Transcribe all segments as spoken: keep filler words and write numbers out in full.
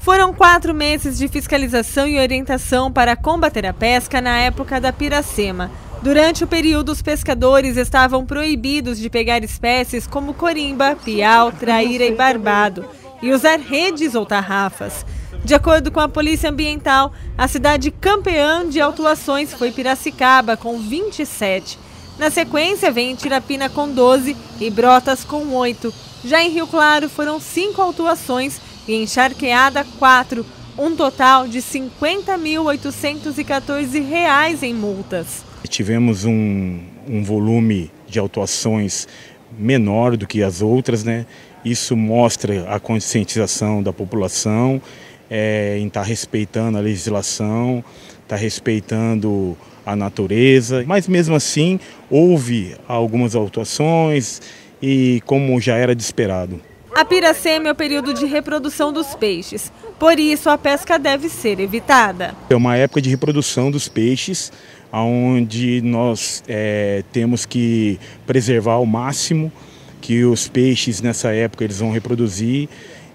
Foram quatro meses de fiscalização e orientação para combater a pesca na época da Piracema. Durante o período, os pescadores estavam proibidos de pegar espécies como corimba, piau, traíra e barbado e usar redes ou tarrafas. De acordo com a Polícia Ambiental, a cidade campeã de autuações foi Piracicaba, com vinte e sete. Na sequência, vem Tirapina com doze e Brotas com oito. Já em Rio Claro, foram cinco autuações e em Charqueada, quatro. Um total de cinquenta mil oitocentos e quatorze reais em multas. Tivemos um, um volume de autuações menor do que as outras, né? Isso mostra a conscientização da população é, em estar respeitando a legislação, estar respeitando a natureza. Mas mesmo assim, houve algumas autuações e como já era de esperado. A Piracema é o período de reprodução dos peixes, por isso a pesca deve ser evitada. É uma época de reprodução dos peixes, onde nós é, temos que preservar ao máximo que os peixes nessa época eles vão reproduzir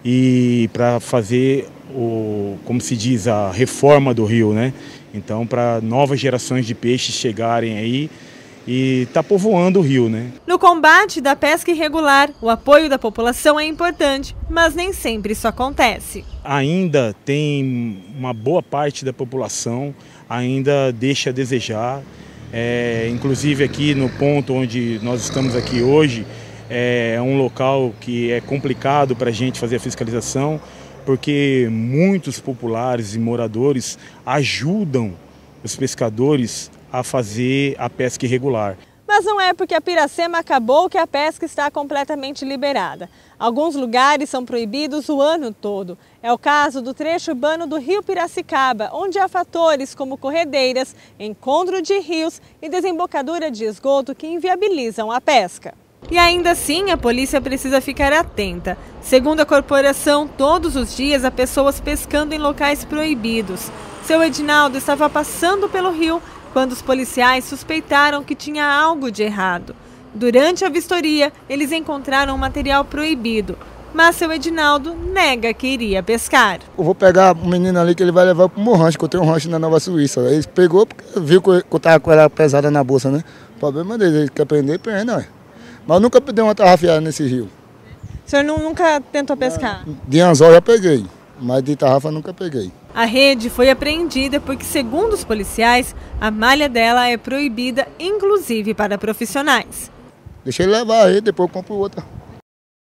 e para fazer, o, como se diz, a reforma do rio, né? Então, para novas gerações de peixes chegarem aí e tá povoando o rio, né? No combate da pesca irregular, o apoio da população é importante, mas nem sempre isso acontece. Ainda tem uma boa parte da população ainda deixa a desejar, é, inclusive aqui no ponto onde nós estamos aqui hoje, é um local que é complicado para a gente fazer a fiscalização, porque muitos populares e moradores ajudam os pescadores a fazer a pesca irregular. Mas não é porque a Piracema acabou que a pesca está completamente liberada. Alguns lugares são proibidos o ano todo. É o caso do trecho urbano do Rio Piracicaba, onde há fatores como corredeiras, encontro de rios e desembocadura de esgoto que inviabilizam a pesca. E ainda assim, a polícia precisa ficar atenta. Segundo a corporação, todos os dias há pessoas pescando em locais proibidos. Seu Edinaldo estava passando pelo rio quando os policiais suspeitaram que tinha algo de errado. Durante a vistoria, eles encontraram material proibido, mas seu Edinaldo nega que iria pescar. Eu vou pegar um menino ali que ele vai levar para o meu rancho, que eu tenho um rancho na Nova Suíça. Ele pegou porque viu que eu estava com ela pesada na bolsa, né? O problema dele, ele quer prender, prende, não é. Mas eu nunca dei uma tarrafiada nesse rio. O senhor nunca tentou pescar? De anzol já peguei, mas de tarrafa nunca peguei. A rede foi apreendida porque, segundo os policiais, a malha dela é proibida, inclusive para profissionais. Deixa ele levar aí, depois eu compro outra.